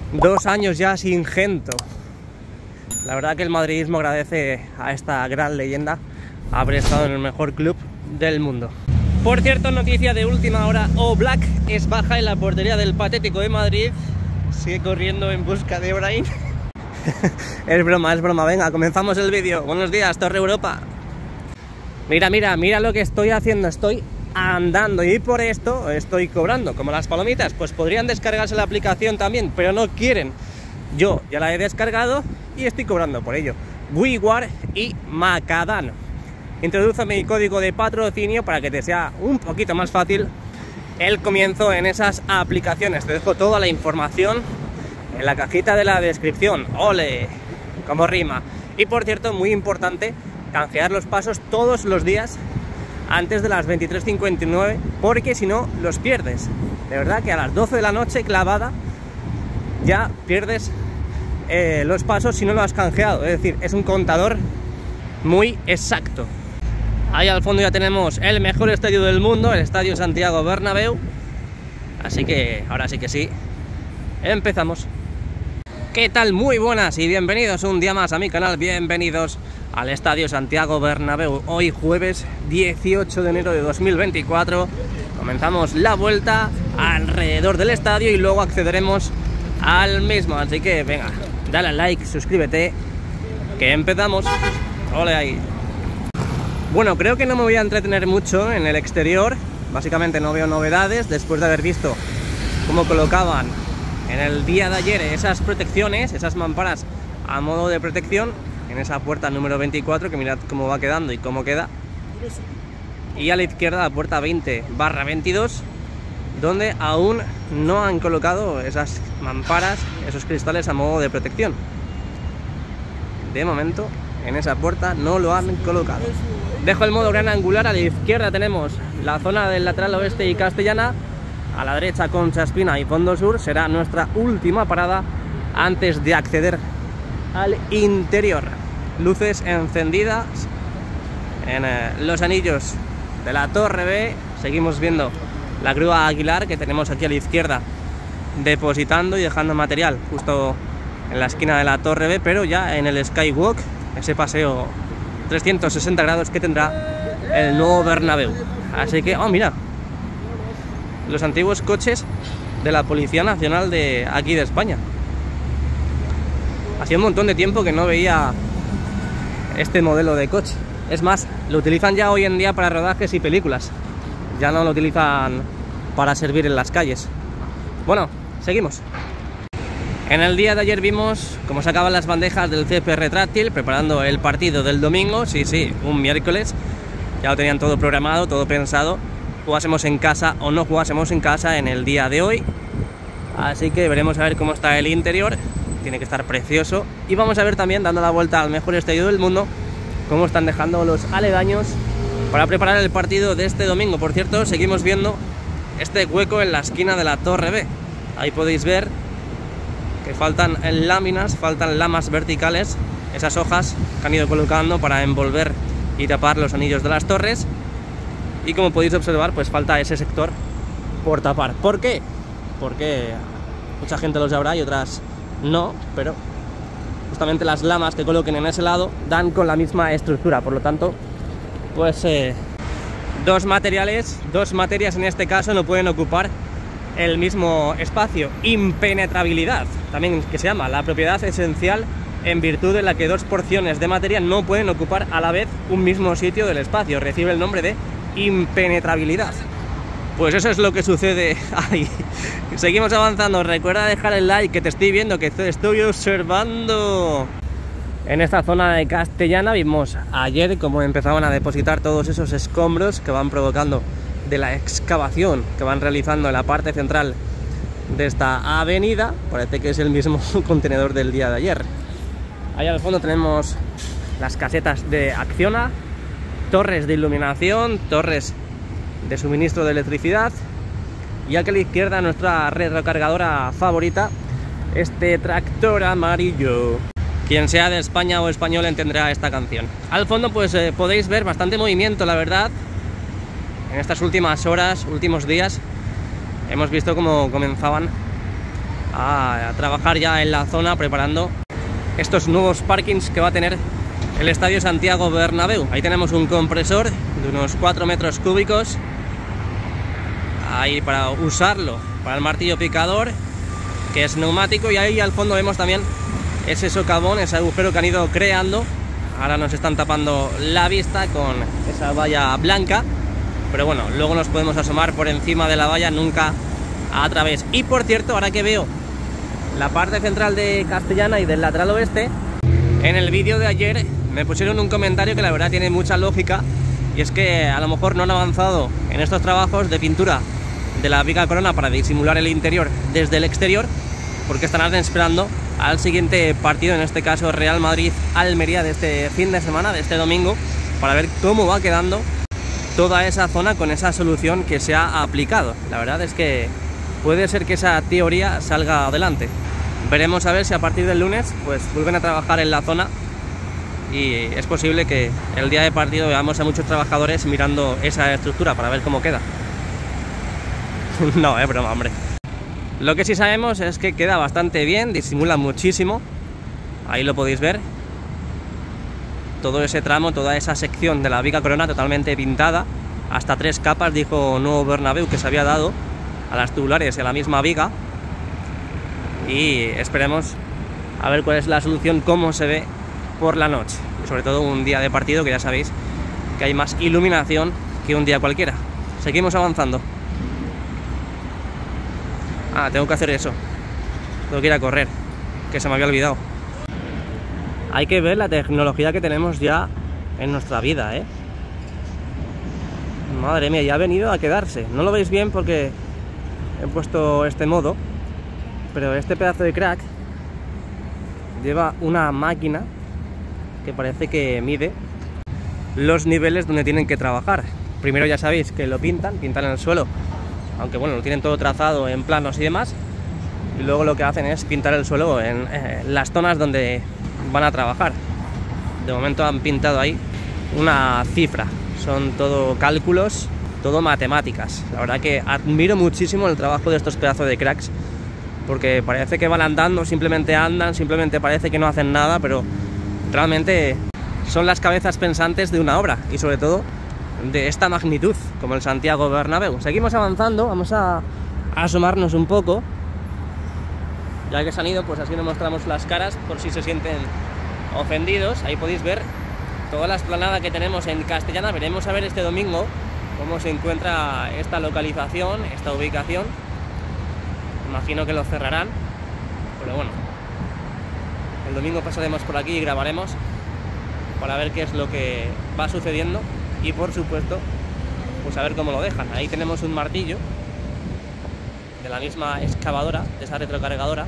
2 años ya sin Gento. La verdad que el madridismo agradece a esta gran leyenda haber estado en el mejor club del mundo. Por cierto, noticia de última hora, Oblak es baja en la portería del Patético de Madrid. Sigue corriendo en busca de Brahim. Es broma, venga, comenzamos el vídeo. Buenos días, Torre Europa. Mira lo que estoy haciendo, estoy andando y por esto estoy cobrando, como las palomitas. Pues podrían descargarse la aplicación también, pero no quieren. Yo ya la he descargado y estoy cobrando por ello. WeWar y Macadano. Introduce mi código de patrocinio para que te sea un poquito más fácil el comienzo en esas aplicaciones. Te dejo toda la información en la cajita de la descripción. ¡Ole! Como rima. Y por cierto, muy importante, canjear los pasos todos los días antes de las 23:59, porque si no los pierdes. De verdad que a las 12 de la noche clavada ya pierdes los pasos si no lo has canjeado. Es decir, es un contador muy exacto. Ahí al fondo ya tenemos el mejor estadio del mundo, el Estadio Santiago Bernabéu. Así que ahora sí que sí, empezamos. ¿Qué tal? Muy buenas y bienvenidos un día más a mi canal. Bienvenidos al Estadio Santiago Bernabéu. Hoy jueves 18 de enero de 2024 comenzamos la vuelta alrededor del estadio y luego accederemos al mismo. Así que venga, dale al like, suscríbete, que empezamos. Ole ahí. Bueno, creo que no me voy a entretener mucho en el exterior. Básicamente no veo novedades después de haber visto cómo colocaban en el día de ayer esas protecciones, esas mamparas a modo de protección en esa puerta número 24, que mirad cómo va quedando y cómo queda. Y a la izquierda la puerta 20/22, donde aún no han colocado esas mamparas, esos cristales a modo de protección. De momento en esa puerta no lo han colocado. Dejo el modo gran angular. A la izquierda tenemos la zona del lateral oeste y Castellana. A la derecha Concha Espina y Fondo Sur. Será nuestra última parada antes de acceder al interior. Luces encendidas en los anillos de la Torre B. Seguimos viendo la grúa Aguilar que tenemos aquí a la izquierda, depositando y dejando material justo en la esquina de la Torre B, pero ya en el Skywalk, ese paseo 360 grados que tendrá el nuevo Bernabéu. Así que, oh mira, los antiguos coches de la Policía Nacional de aquí de España. Hacía un montón de tiempo que no veía este modelo de coche. Es más, lo utilizan ya hoy en día para rodajes y películas. Ya no lo utilizan para servir en las calles. Bueno, seguimos. En el día de ayer vimos cómo sacaban las bandejas del CP retráctil preparando el partido del domingo. Sí, un miércoles. Ya lo tenían todo programado, todo pensado. Jugásemos en casa o no jugásemos en casa en el día de hoy. Así que veremos a ver cómo está el interior. Tiene que estar precioso. Y vamos a ver también, dando la vuelta al mejor estadio del mundo, cómo están dejando los aledaños para preparar el partido de este domingo. Por cierto, seguimos viendo este hueco en la esquina de la Torre B. Ahí podéis ver que faltan láminas, faltan lamas verticales, esas hojas que han ido colocando para envolver y tapar los anillos de las torres. Y como podéis observar, pues falta ese sector por tapar. ¿Por qué? Porque mucha gente lo sabrá y otras no, pero justamente las lamas que coloquen en ese lado dan con la misma estructura. Por lo tanto, pues dos materias en este caso no pueden ocupar el mismo espacio. Impenetrabilidad, también que se llama la propiedad esencial en virtud de la que dos porciones de materia no pueden ocupar a la vez un mismo sitio del espacio. Recibe el nombre de impenetrabilidad. Pues eso es lo que sucede ahí. Seguimos avanzando. Recuerda dejar el like, que te estoy viendo, que te estoy observando. En esta zona de Castellana vimos ayer cómo empezaban a depositar todos esos escombros que van provocando de la excavación que van realizando en la parte central de esta avenida. Parece que es el mismo contenedor del día de ayer. Ahí al fondo tenemos las casetas de Acciona, torres de iluminación, torres de suministro de electricidad, y aquí a la izquierda nuestra retrocargadora favorita, este tractor amarillo. Quien sea de España o español entenderá esta canción. Al fondo pues podéis ver bastante movimiento, la verdad. En estas últimas horas, últimos días, hemos visto cómo comenzaban a trabajar ya en la zona preparando estos nuevos parkings que va a tener el Estadio Santiago Bernabéu. Ahí tenemos un compresor de unos 4 metros cúbicos ahí para usarlo para el martillo picador, que es neumático, y ahí al fondo vemos también ese socavón, ese agujero que han ido creando. Ahora nos están tapando la vista con esa valla blanca, pero bueno, luego nos podemos asomar por encima de la valla, nunca a través. Y por cierto, ahora que veo la parte central de Castellana y del lateral oeste, en el vídeo de ayer me pusieron un comentario que la verdad tiene mucha lógica, y es que a lo mejor no han avanzado en estos trabajos de pintura de la viga corona para disimular el interior desde el exterior, porque estarán esperando al siguiente partido, en este caso Real Madrid-Almería, de este fin de semana, de este domingo, para ver cómo va quedando toda esa zona con esa solución que se ha aplicado. La verdad es que puede ser que esa teoría salga adelante. Veremos a ver si a partir del lunes pues vuelven a trabajar en la zona, y es posible que el día de partido veamos a muchos trabajadores mirando esa estructura para ver cómo queda. No, es broma, hombre. Lo que sí sabemos es que queda bastante bien, disimula muchísimo. Ahí lo podéis ver. Todo ese tramo, toda esa sección de la viga corona totalmente pintada. Hasta 3 capas, dijo Nuevo Bernabéu, que se había dado a las tubulares y a la misma viga. Y esperemos a ver cuál es la solución, cómo se ve por la noche. Y sobre todo un día de partido, que ya sabéis que hay más iluminación que un día cualquiera. Seguimos avanzando. Ah, tengo que hacer eso. Tengo que ir a correr, que se me había olvidado. Hay que ver la tecnología que tenemos ya en nuestra vida, ¿eh? Madre mía, ya ha venido a quedarse. No lo veis bien porque he puesto este modo, pero este pedazo de crack lleva una máquina que parece que mide los niveles donde tienen que trabajar. Primero ya sabéis que lo pintan en el suelo, aunque bueno, lo tienen todo trazado en planos y demás, y luego lo que hacen es pintar el suelo en las zonas donde van a trabajar. De momento han pintado ahí una cifra, son todo cálculos, todo matemáticas. La verdad que admiro muchísimo el trabajo de estos pedazos de cracks, porque parece que van andando, simplemente andan, simplemente parece que no hacen nada, pero realmente son las cabezas pensantes de una obra, y sobre todo de esta magnitud, como el Santiago Bernabéu. Seguimos avanzando, vamos a asomarnos un poco. Ya que se han ido, pues así nos mostramos las caras por si se sienten ofendidos. Ahí podéis ver toda la explanada que tenemos en Castellana. Veremos a ver este domingo cómo se encuentra esta localización, esta ubicación. Imagino que lo cerrarán, pero bueno, el domingo pasaremos por aquí y grabaremos para ver qué es lo que va sucediendo. Y por supuesto, pues a ver cómo lo dejan. Ahí tenemos un martillo de la misma excavadora, de esa retrocargadora,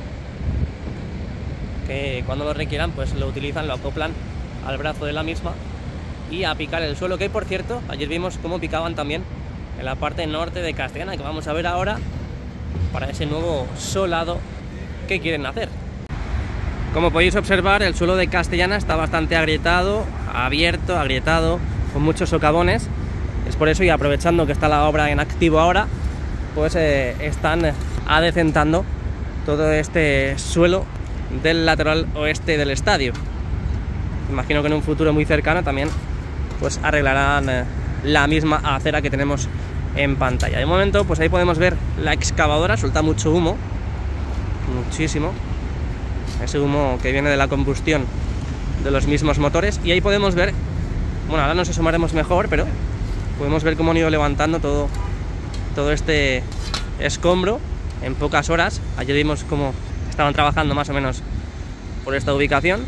que cuando lo requieran pues lo utilizan, lo acoplan al brazo de la misma y a picar el suelo, que por cierto, ayer vimos cómo picaban también en la parte norte de Castellana, que vamos a ver ahora para ese nuevo solado que quieren hacer. Como podéis observar, el suelo de Castellana está bastante agrietado, abierto, agrietado, con muchos socavones. Es por eso, y aprovechando que está la obra en activo ahora, pues están adecentando todo este suelo del lateral oeste del estadio. Imagino que en un futuro muy cercano también pues arreglarán la misma acera que tenemos en pantalla. De momento pues ahí podemos ver la excavadora, suelta mucho humo, muchísimo, ese humo que viene de la combustión de los mismos motores. Y ahí podemos ver, bueno, ahora nos asomaremos mejor, pero podemos ver cómo han ido levantando todo este escombro en pocas horas. Ayer vimos cómo estaban trabajando más o menos por esta ubicación.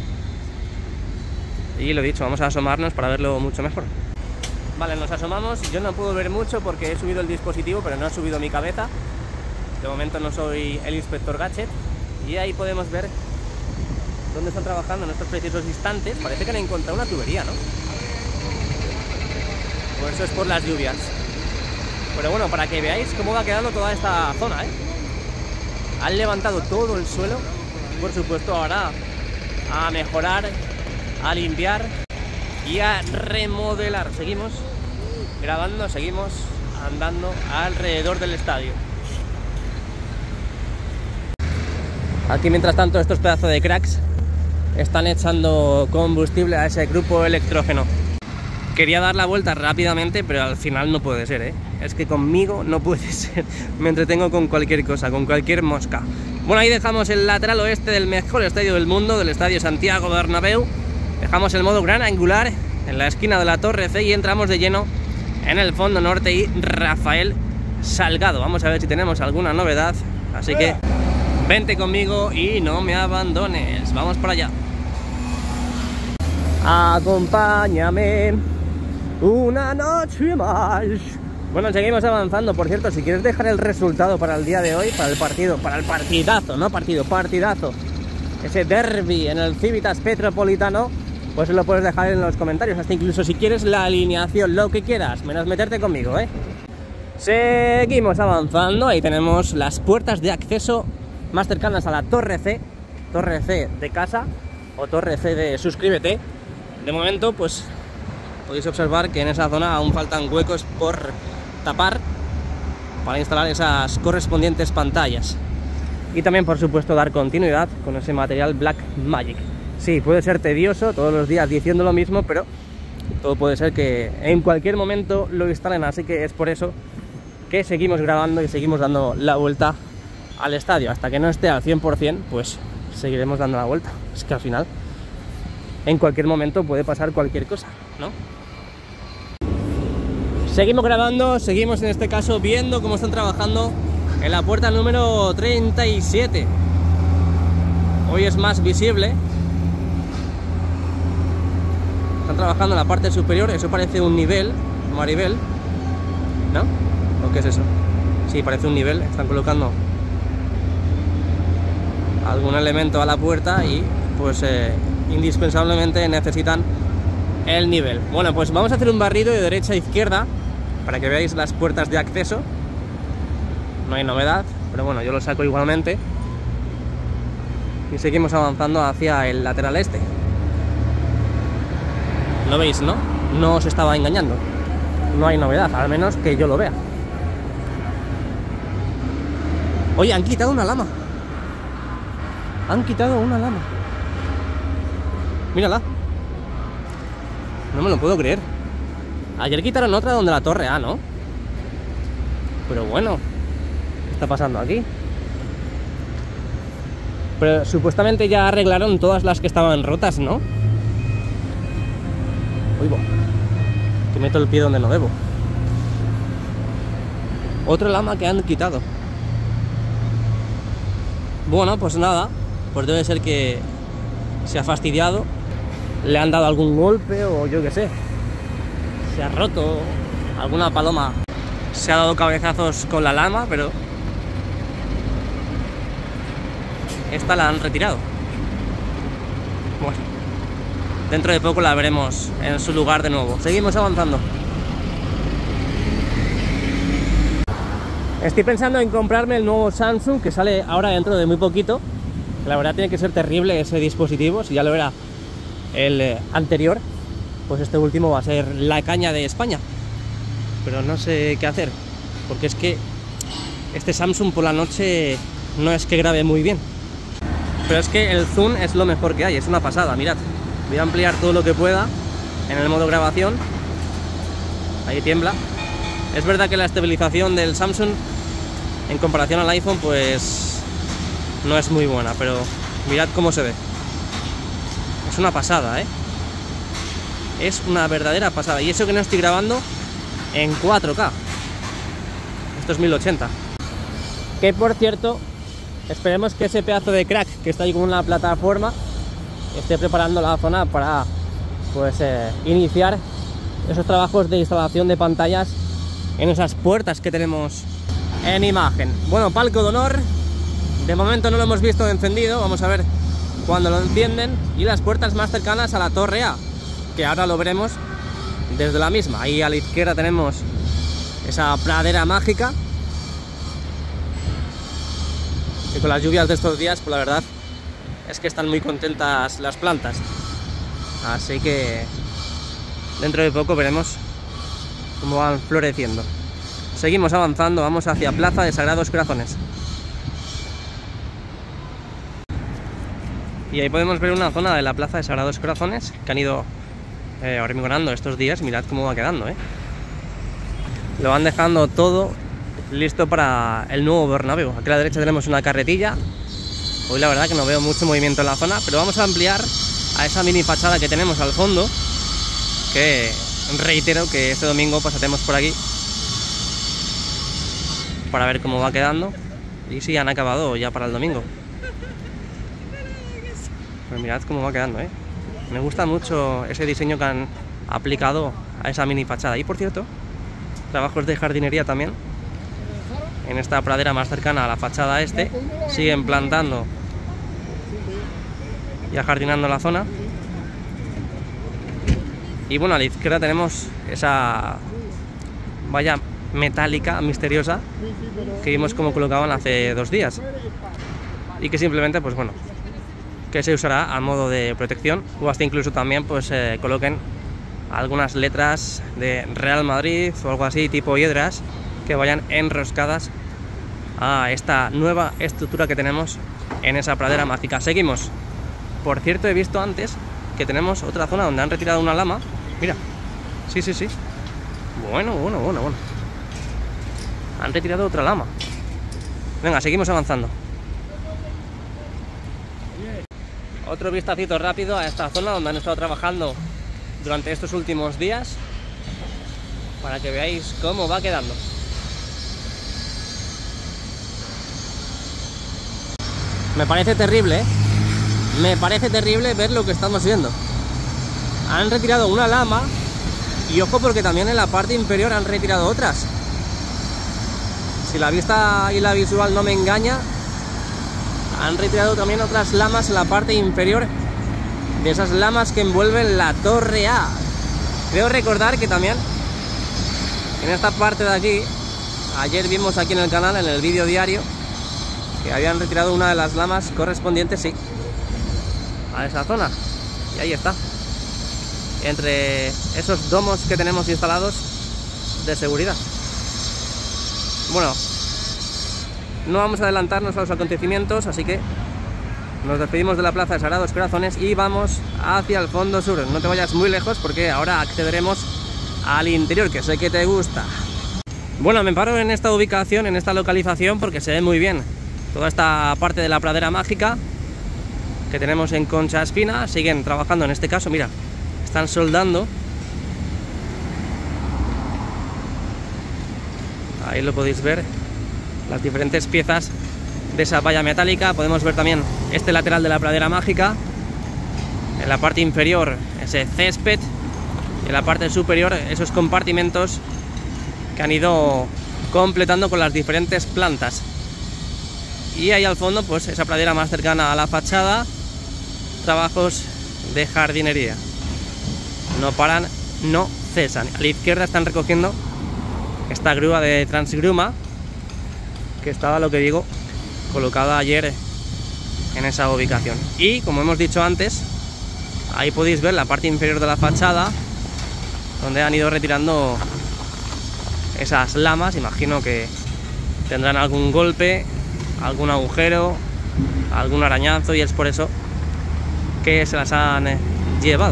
Y lo dicho, vamos a asomarnos para verlo mucho mejor. Vale, nos asomamos. Yo no puedo ver mucho porque he subido el dispositivo, pero no he subido mi cabeza. De momento no soy el inspector Gadget. Y ahí podemos ver dónde están trabajando en estos precisos instantes. Parece que han encontrado una tubería, ¿no? Pues eso es por las lluvias. Pero bueno, para que veáis cómo va quedando toda esta zona, ¿eh? Han levantado todo el suelo. Por supuesto, ahora a mejorar, a limpiar y a remodelar. Seguimos grabando, seguimos andando alrededor del estadio. Aquí mientras tanto estos pedazos de cracks están echando combustible a ese grupo electrógeno. Quería dar la vuelta rápidamente, pero al final no puede ser, ¿eh? Es que conmigo no puede ser. Me entretengo con cualquier cosa, con cualquier mosca. Bueno, ahí dejamos el lateral oeste del mejor estadio del mundo, del estadio Santiago Bernabéu. Dejamos el modo gran angular en la esquina de la Torre C y entramos de lleno en el fondo norte y Rafael Salgado. Vamos a ver si tenemos alguna novedad. Así que vente conmigo y no me abandones. Vamos para allá. Acompáñame una noche más. Bueno, seguimos avanzando. Por cierto, si quieres dejar el resultado para el día de hoy, para el partido, para el partidazo, no partido, partidazo, ese derbi en el Civitas Petropolitano, pues lo puedes dejar en los comentarios. Hasta incluso si quieres la alineación, lo que quieras, menos meterte conmigo, ¿eh? Seguimos avanzando. Ahí tenemos las puertas de acceso más cercanas a la Torre C de casa o Torre C de suscríbete. De momento, pues podéis observar que en esa zona aún faltan huecos por tapar para instalar esas correspondientes pantallas. Y también, por supuesto, dar continuidad con ese material Blackmagic. Sí, puede ser tedioso todos los días diciendo lo mismo, pero todo puede ser que en cualquier momento lo instalen, así que es por eso que seguimos grabando y seguimos dando la vuelta al estadio. Hasta que no esté al 100%, pues seguiremos dando la vuelta. Es que al final, en cualquier momento puede pasar cualquier cosa, ¿no? Seguimos grabando, seguimos en este caso viendo cómo están trabajando en la puerta número 37. Hoy es más visible. Están trabajando en la parte superior, eso parece un nivel, Maribel, ¿no? ¿O qué es eso? Sí, parece un nivel, están colocando algún elemento a la puerta y pues indispensablemente necesitan el nivel. Bueno, pues vamos a hacer un barrido de derecha a izquierda para que veáis las puertas de acceso. No hay novedad, pero bueno, yo lo saco igualmente. Y seguimos avanzando hacia el lateral este. ¿Lo veis, no? No os estaba engañando. No hay novedad, al menos que yo lo vea. Oye, han quitado una lama. Han quitado una lama. Mírala. No me lo puedo creer. Ayer quitaron otra donde la Torre A, ¿no? Pero bueno, ¿qué está pasando aquí? Pero supuestamente ya arreglaron todas las que estaban rotas, ¿no? Uy, que meto el pie donde no debo. Otra lama que han quitado. Bueno, pues nada, pues debe ser que se ha fastidiado, le han dado algún golpe o yo qué sé, se ha roto, alguna paloma se ha dado cabezazos con la lama, pero esta la han retirado. Bueno, dentro de poco la veremos en su lugar de nuevo. Seguimos avanzando. Estoy pensando en comprarme el nuevo Samsung que sale ahora dentro de muy poquito. La verdad tiene que ser terrible ese dispositivo. Si ya lo era el anterior, pues este último va a ser la caña de España. Pero no sé qué hacer, porque es que este Samsung por la noche no es que grabe muy bien. Pero es que el zoom es lo mejor que hay, es una pasada, mirad. Voy a ampliar todo lo que pueda en el modo grabación. Ahí tiembla. Es verdad que la estabilización del Samsung en comparación al iPhone pues no es muy buena, pero mirad cómo se ve. Es una pasada, ¿eh? Es una verdadera pasada. Y eso que no estoy grabando en 4K. Esto es 1080. Que por cierto, esperemos que ese pedazo de crack que está ahí con una plataforma esté preparando la zona para pues iniciar esos trabajos de instalación de pantallas en esas puertas que tenemos en imagen. Bueno, palco de honor. De momento no lo hemos visto encendido. Vamos a ver cuando lo encienden. Y las puertas más cercanas a la Torre A, que ahora lo veremos desde la misma. Ahí a la izquierda tenemos esa pradera mágica, que con las lluvias de estos días, pues la verdad es que están muy contentas las plantas. Así que dentro de poco veremos cómo van floreciendo. Seguimos avanzando, vamos hacia Plaza de Sagrados Corazones. Y ahí podemos ver una zona de la Plaza de Sagrados Corazones que han ido hormigonando estos días. Mirad cómo va quedando, Lo van dejando todo listo para el nuevo Bernabéu. Aquí a la derecha tenemos una carretilla. Hoy la verdad que no veo mucho movimiento en la zona, pero vamos a ampliar a esa mini fachada que tenemos al fondo, que reitero que este domingo pasaremos por aquí para ver cómo va quedando y si han acabado ya para el domingo. Pues mirad cómo va quedando, Me gusta mucho ese diseño que han aplicado a esa mini fachada. Y por cierto, trabajos de jardinería también en esta pradera más cercana a la fachada este. Siguen plantando y ajardinando la zona. Y bueno, a la izquierda tenemos esa valla metálica misteriosa que vimos cómo colocaban hace 2 días y que simplemente, pues bueno, que se usará a modo de protección, o hasta incluso también pues coloquen algunas letras de Real Madrid o algo así tipo hiedras que vayan enroscadas a esta nueva estructura que tenemos en esa pradera mágica. Seguimos. Por cierto, he visto antes que tenemos otra zona donde han retirado una lama. Mira, sí. Bueno. Han retirado otra lama. Venga, seguimos avanzando. Otro vistacito rápido a esta zona donde han estado trabajando durante estos últimos días, para que veáis cómo va quedando. Me parece terrible, Me parece terrible ver lo que estamos viendo. Han retirado una lama y ojo, porque también en la parte inferior han retirado otras. Si la vista y la visual no me engaña, han retirado también otras lamas en la parte inferior de esas lamas que envuelven la Torre A. Creo recordar que también en esta parte de aquí, ayer vimos aquí en el canal, en el vídeo diario, que habían retirado una de las lamas correspondientes, sí, a esa zona. Y ahí está, entre esos domos que tenemos instalados de seguridad. Bueno, no vamos a adelantarnos a los acontecimientos, así que nos despedimos de la Plaza de Sagrados Corazones y vamos hacia el fondo sur. No te vayas muy lejos porque ahora accederemos al interior, que sé que te gusta. Bueno, me paro en esta ubicación, en esta localización, porque se ve muy bien toda esta parte de la pradera mágica que tenemos en Concha Espina. Siguen trabajando, en este caso, mira, están soldando. Ahí lo podéis ver, las diferentes piezas de esa valla metálica. Podemos ver también este lateral de la pradera mágica, en la parte inferior ese césped y en la parte superior esos compartimentos que han ido completando con las diferentes plantas. Y ahí al fondo pues esa pradera más cercana a la fachada, trabajos de jardinería. No paran, no cesan. A la izquierda están recogiendo esta grúa de Transgruma, que estaba, lo que digo, colocada ayer en esa ubicación. Y como hemos dicho antes, ahí podéis ver la parte inferior de la fachada, donde han ido retirando esas lamas. Imagino que tendrán algún golpe, algún agujero, algún arañazo, y es por eso que se las han llevado.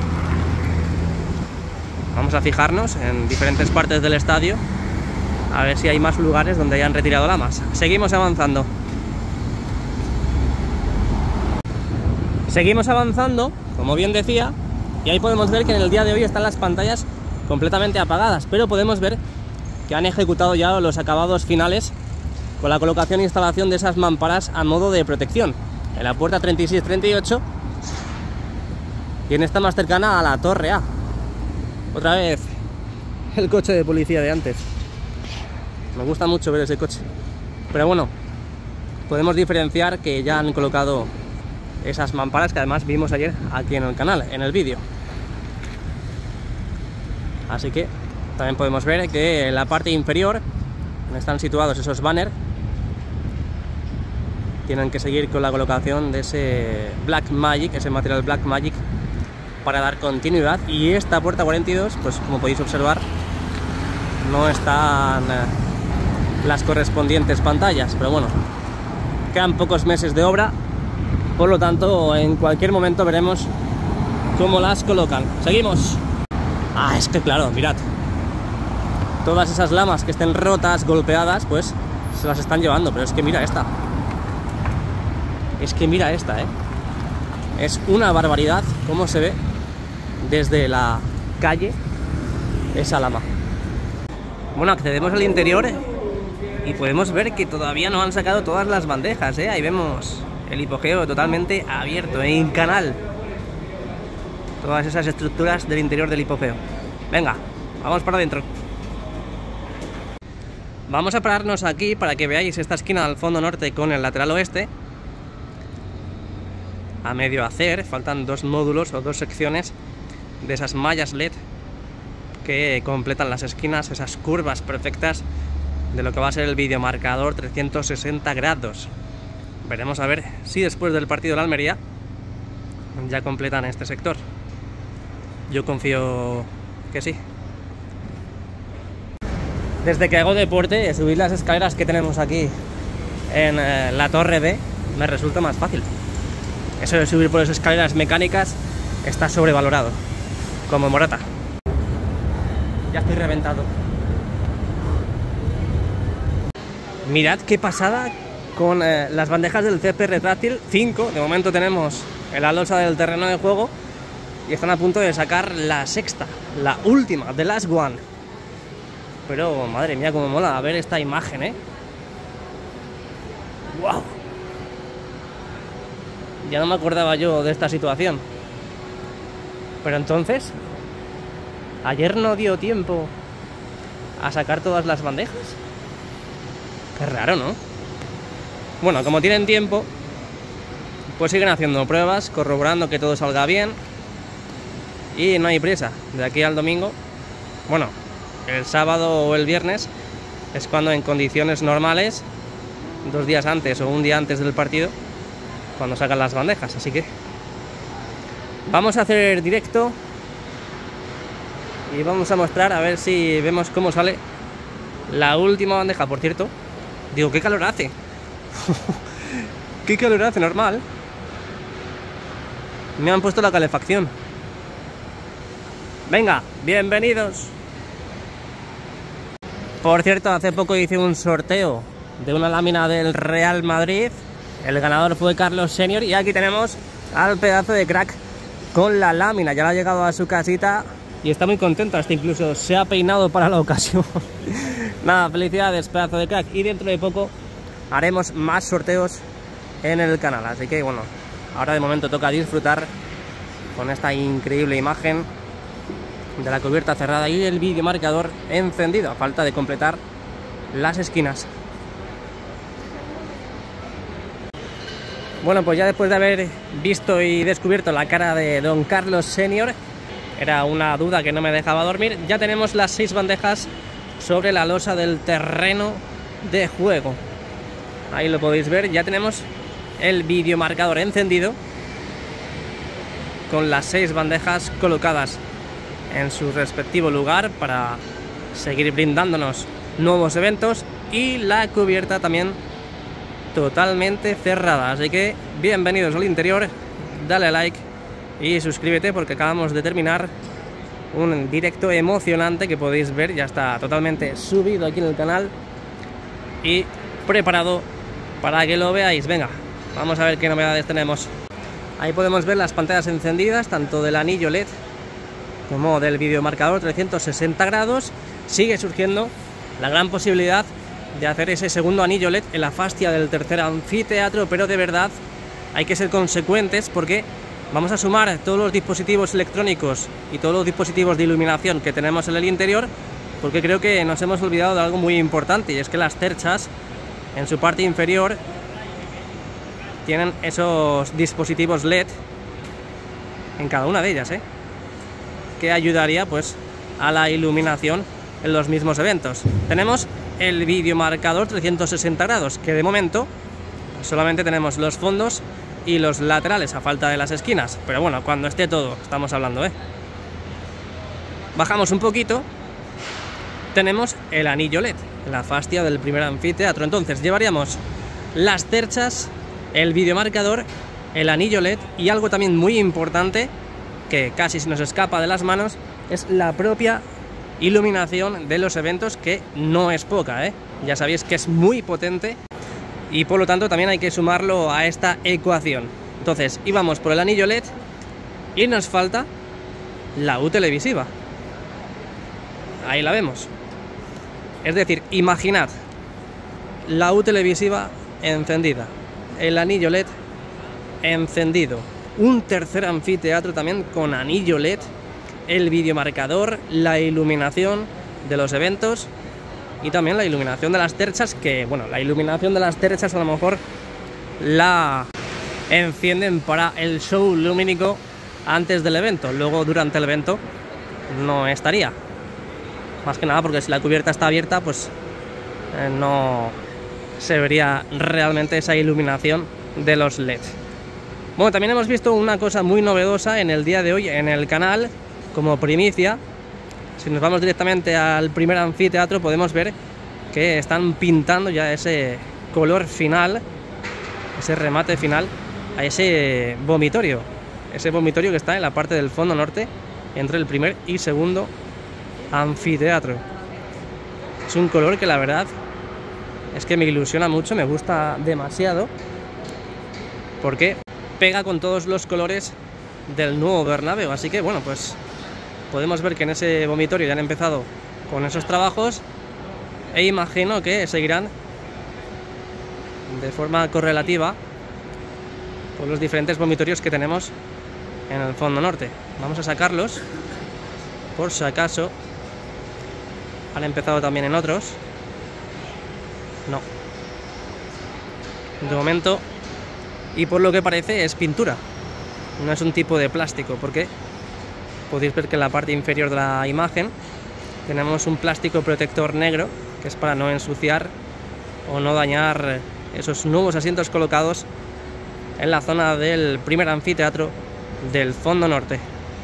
Vamos a fijarnos en diferentes partes del estadio a ver si hay más lugares donde hayan retirado lamas. Seguimos avanzando. Seguimos avanzando, como bien decía, y ahí podemos ver que en el día de hoy están las pantallas completamente apagadas, pero podemos ver que han ejecutado ya los acabados finales con la colocación e instalación de esas mamparas a modo de protección en la puerta 36-38 y en esta más cercana a la Torre A. Otra vez el coche de policía de antes. Me gusta mucho ver ese coche. Pero bueno, podemos diferenciar que ya han colocado esas mamparas que además vimos ayer aquí en el canal, en el vídeo. Así que también podemos ver que en la parte inferior, donde están situados esos banners, tienen que seguir con la colocación de ese Black Magic, ese material Black Magic, para dar continuidad. Y esta puerta 42, pues como podéis observar, no están las correspondientes pantallas, pero bueno, quedan pocos meses de obra por lo tanto en cualquier momento veremos cómo las colocan. Seguimos. Ah, es que claro, mirad, todas esas lamas que estén rotas, golpeadas, pues se las están llevando, pero es que mira esta. Es que mira esta, es una barbaridad cómo se ve desde la calle esa lama. Bueno, accedemos al interior y podemos ver que todavía no han sacado todas las bandejas, ahí vemos el hipogeo totalmente abierto, en canal. Todas esas estructuras del interior del hipogeo. Venga, vamos para adentro. Vamos a pararnos aquí para que veáis esta esquina al fondo norte con el lateral oeste. A medio hacer, faltan 2 módulos o 2 secciones de esas mallas LED que completan las esquinas, esas curvas perfectas de lo que va a ser el videomarcador 360 grados. Veremos a ver si después del partido de la Almería ya completan este sector. Yo confío que sí. Desde que hago deporte, subir las escaleras que tenemos aquí en la Torre B me resulta más fácil. Eso de subir por las escaleras mecánicas está sobrevalorado, como Morata. Ya estoy reventado. Mirad qué pasada con las bandejas del césped retráctil. 5, de momento tenemos en la losa del terreno de juego y están a punto de sacar la sexta, la última, the last one. Pero madre mía, cómo mola ver esta imagen, ¡wow! Ya no me acordaba yo de esta situación. Pero entonces, ayer no dio tiempo a sacar todas las bandejas. Qué raro, ¿no? Bueno, como tienen tiempo, pues siguen haciendo pruebas, corroborando que todo salga bien. Y no hay prisa. De aquí al domingo, bueno, el sábado o el viernes es cuando en condiciones normales, 2 días antes o un día antes del partido, cuando sacan las bandejas. Así que vamos a hacer directo y vamos a mostrar a ver si vemos cómo sale la última bandeja. Por cierto, digo, qué calor hace. Qué calor hace, normal. Me han puesto la calefacción. Venga, bienvenidos. Por cierto, hace poco hice un sorteo de una lámina del Real Madrid. El ganador fue Carlos Senior y aquí tenemos al pedazo de crack con la lámina. Ya la ha llegado a su casita y está muy contento, hasta incluso se ha peinado para la ocasión. Nada, felicidades, pedazo de crack. Y dentro de poco haremos más sorteos en el canal. Así que bueno, ahora de momento toca disfrutar con esta increíble imagen de la cubierta cerrada y el videomarcador encendido, a falta de completar las esquinas. Bueno, pues ya después de haber visto y descubierto la cara de don Carlos Senior, era una duda que no me dejaba dormir, ya tenemos las 6 bandejas sobre la losa del terreno de juego. Ahí lo podéis ver, ya tenemos el videomarcador encendido con las 6 bandejas colocadas en su respectivo lugar para seguir brindándonos nuevos eventos, y la cubierta también totalmente cerrada. Así que bienvenidos al interior, dale a like y suscríbete porque acabamos de terminar un directo emocionante que podéis ver, ya está totalmente subido aquí en el canal y preparado para que lo veáis. Venga, vamos a ver qué novedades tenemos. Ahí podemos ver las pantallas encendidas, tanto del anillo LED como del videomarcador 360 grados. Sigue surgiendo la gran posibilidad de hacer ese segundo anillo LED en la fascia del tercer anfiteatro, pero de verdad hay que ser consecuentes porque vamos a sumar todos los dispositivos electrónicos y todos los dispositivos de iluminación que tenemos en el interior, porque creo que nos hemos olvidado de algo muy importante, y es que las terchas en su parte inferior tienen esos dispositivos LED en cada una de ellas, que ayudaría pues a la iluminación en los mismos eventos. Tenemos el videomarcador 360 grados, que de momento solamente tenemos los fondos y los laterales a falta de las esquinas, pero bueno, cuando esté todo, estamos hablando, Bajamos un poquito, tenemos el anillo LED, la fascia del primer anfiteatro. Entonces llevaríamos las terchas, el videomarcador el anillo LED y algo también muy importante que casi se nos escapa de las manos es la propia iluminación de los eventos, que no es poca, ¿eh? Ya sabéis que es muy potente y por lo tanto también hay que sumarlo a esta ecuación. Entonces íbamos por el anillo LED y nos falta la U televisiva. Ahí la vemos. Es decir, imaginad la U televisiva encendida, el anillo LED encendido, un tercer anfiteatro también con anillo LED, el videomarcador, la iluminación de los eventos y también la iluminación de las terchas, que bueno, la iluminación de las terchas a lo mejor la encienden para el show lumínico antes del evento, luego durante el evento no estaría, más que nada porque si la cubierta está abierta pues no se vería realmente esa iluminación de los LEDs. Bueno, también hemos visto una cosa muy novedosa en el día de hoy en el canal como primicia. Si nos vamos directamente al primer anfiteatro podemos ver que están pintando ya ese color final, ese remate final a ese vomitorio que está en la parte del fondo norte entre el primer y segundo anfiteatro. Es un color que la verdad es que me ilusiona mucho, me gusta demasiado porque pega con todos los colores del nuevo Bernabéu, así que bueno, pues podemos ver que en ese vomitorio ya han empezado con esos trabajos e imagino que seguirán de forma correlativa por los diferentes vomitorios que tenemos en el fondo norte. Vamos a sacarlos por si acaso han empezado también en otros. No, de momento, y por lo que parece es pintura, no es un tipo de plástico, porque podéis ver que en la parte inferior de la imagen tenemos un plástico protector negro que es para no ensuciar o no dañar esos nuevos asientos colocados en la zona del primer anfiteatro del fondo norte.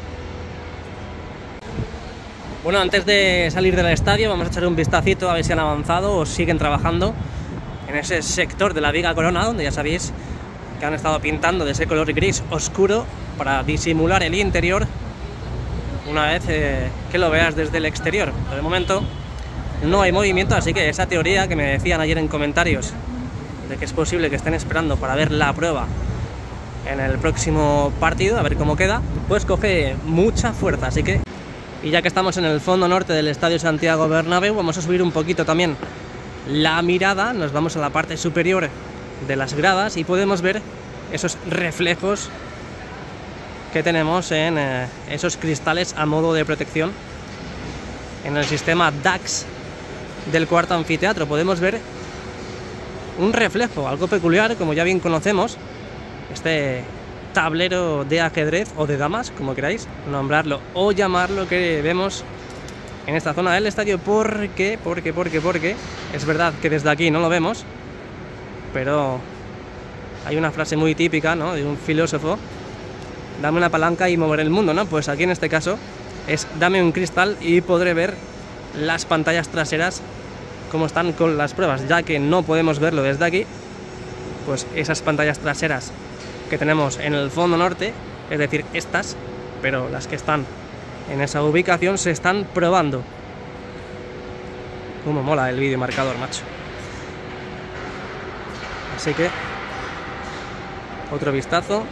Bueno, antes de salir del estadio vamos a echar un vistacito a ver si han avanzado o siguen trabajando en ese sector de la viga corona, donde ya sabéis que han estado pintando de ese color gris oscuro para disimular el interior una vez que lo veas desde el exterior. Pero de momento no hay movimiento, así que esa teoría que me decían ayer en comentarios de que es posible que estén esperando para ver la prueba en el próximo partido, a ver cómo queda, pues coge mucha fuerza. Así que, y ya que estamos en el fondo norte del Estadio Santiago Bernabéu, vamos a subir un poquito también la mirada, nos vamos a la parte superior de las gradas y podemos ver esos reflejos que tenemos en esos cristales a modo de protección en el sistema DAX del cuarto anfiteatro. Podemos ver un reflejo, algo peculiar, como ya bien conocemos, este tablero de ajedrez o de damas, como queráis nombrarlo o llamarlo, que vemos en esta zona del estadio, porque es verdad que desde aquí no lo vemos, pero hay una frase muy típica, ¿no?, de un filósofo: dame una palanca y moveré el mundo, ¿no? Pues aquí en este caso es dame un cristal y podré ver las pantallas traseras como están con las pruebas, ya que no podemos verlo desde aquí. Pues esas pantallas traseras que tenemos en el fondo norte, es decir, estas, pero las que están en esa ubicación, se están probando. Cómo mola el vídeo marcador, macho. Así que otro vistazo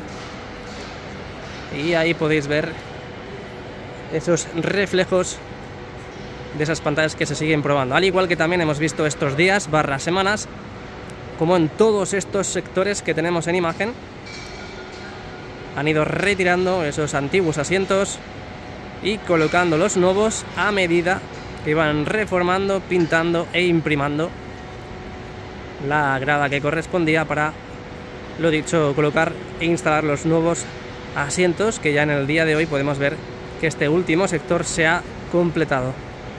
y ahí podéis ver esos reflejos de esas pantallas que se siguen probando, al igual que también hemos visto estos días / semanas como en todos estos sectores que tenemos en imagen han ido retirando esos antiguos asientos y colocando los nuevos a medida que iban reformando, pintando e imprimando la grada que correspondía para, lo dicho, colocar e instalar los nuevos asientos, que ya en el día de hoy podemos ver que este último sector se ha completado.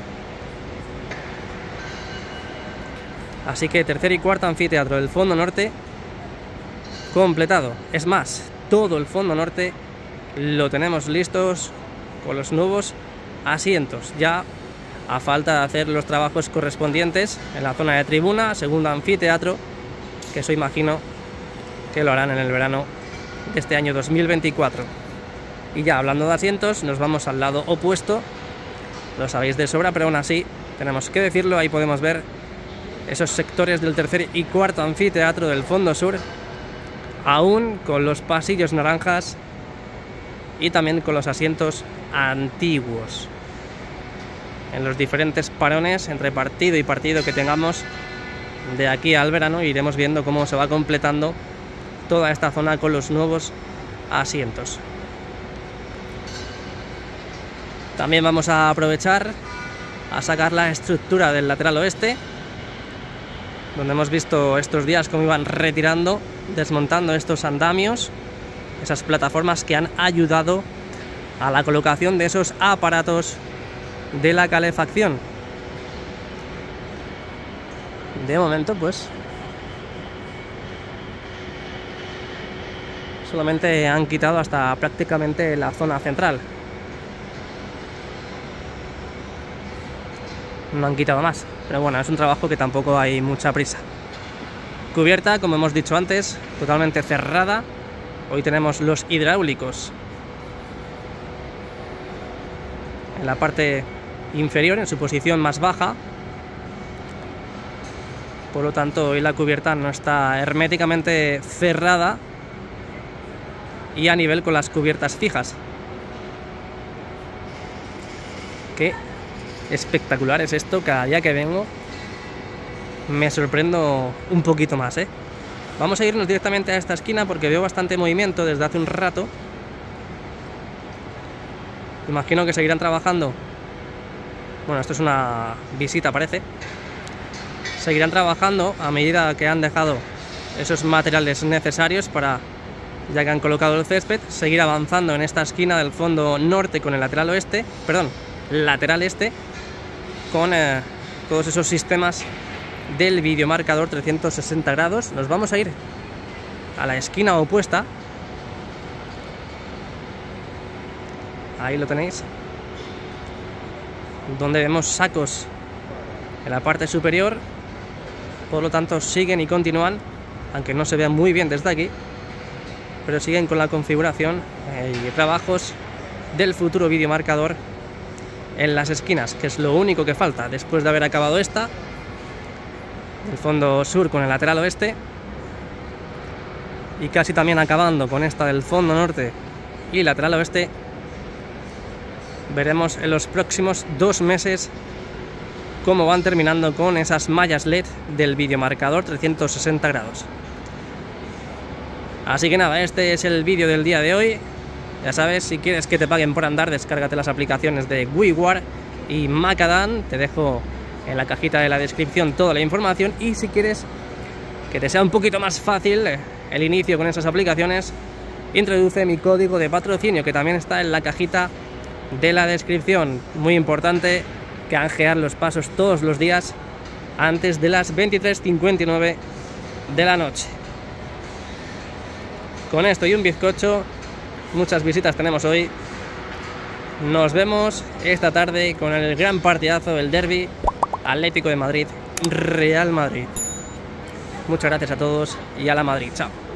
Así que tercer y cuarto anfiteatro del fondo norte completado. Es más, todo el fondo norte lo tenemos listos con los nuevos asientos. Ya a falta de hacer los trabajos correspondientes en la zona de tribuna, segundo anfiteatro, que eso imagino que lo harán en el verano de este año 2024. Y ya hablando de asientos, nos vamos al lado opuesto. Lo sabéis de sobra, pero aún así tenemos que decirlo. Ahí podemos ver esos sectores del tercer y cuarto anfiteatro del fondo sur, aún con los pasillos naranjas y también con los asientos antiguos. En los diferentes parones entre partido y partido que tengamos de aquí al verano, iremos viendo cómo se va completando toda esta zona con los nuevos asientos. También vamos a aprovechar a sacar la estructura del lateral oeste, donde hemos visto estos días cómo iban retirando, desmontando estos andamios, esas plataformas que han ayudado a la colocación de esos aparatos de la calefacción. De momento, pues solamente han quitado hasta prácticamente la zona central. No han quitado más, pero bueno, es un trabajo que tampoco hay mucha prisa. Cubierta, como hemos dicho antes, totalmente cerrada. Hoy tenemos los hidráulicos en la parte inferior, en su posición más baja. Por lo tanto, hoy la cubierta no está herméticamente cerrada y a nivel con las cubiertas fijas. Qué espectacular es esto, cada día que vengo me sorprendo un poquito más, ¿eh? Vamos a irnos directamente a esta esquina porque veo bastante movimiento desde hace un rato. Imagino que seguirán trabajando. Bueno, esto es una visita, parece. Seguirán trabajando a medida que han dejado esos materiales necesarios para, ya que han colocado el césped, seguir avanzando en esta esquina del fondo norte con el lateral oeste, perdón, lateral este, con todos esos sistemas del videomarcador 360 grados. Nos vamos a ir a la esquina opuesta. Ahí lo tenéis, donde vemos sacos en la parte superior. Por lo tanto siguen y continúan, aunque no se vea muy bien desde aquí, pero siguen con la configuración y trabajos del futuro videomarcador en las esquinas, que es lo único que falta después de haber acabado esta, el fondo sur con el lateral oeste, y casi también acabando con esta del fondo norte y lateral oeste. Veremos en los próximos 2 meses cómo van terminando con esas mallas LED del videomarcador 360 grados. Así que nada, este es el vídeo del día de hoy. Ya sabes, si quieres que te paguen por andar, descárgate las aplicaciones de WeWare y Macadam. Te dejo en la cajita de la descripción toda la información, y si quieres que te sea un poquito más fácil el inicio con esas aplicaciones, introduce mi código de patrocinio, que también está en la cajita de la descripción. Muy importante canjear los pasos todos los días antes de las 23:59 de la noche. Con esto y un bizcocho, muchas visitas tenemos hoy. Nos vemos esta tarde con el gran partidazo del derbi Atlético de Madrid, Real Madrid. Muchas gracias a todos y a la Madrid. Chao.